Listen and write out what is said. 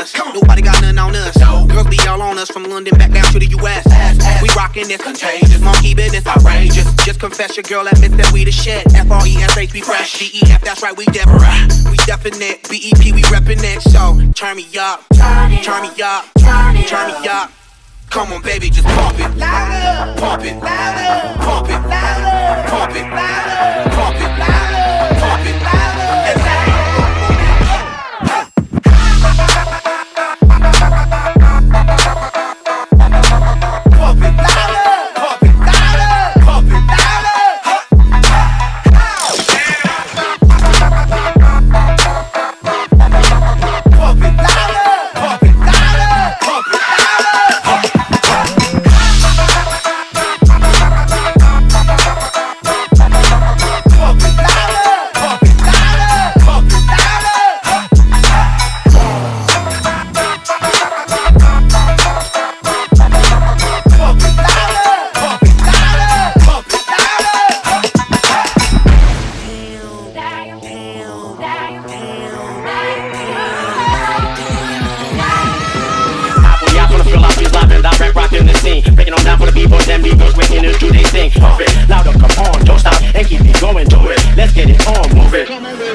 us. Nobody got nothing on us. Girls be all on us from London back down to the US. We rockin' this contagious, monkey business outrageous. Just confess your girl admits that we the shit. F-R-E-S-H, we fresh. D-E-F, that's right, we definite. We definite. B-E-P, we reppin' it. So turn me up, turn me up, turn me up. Come on, baby, just pump it louder, pump it louder, pump it louder, pump it louder, pump it louder, pump it louder. Louder, come on, don't stop and keep it going, do it. Let's get it on, move it.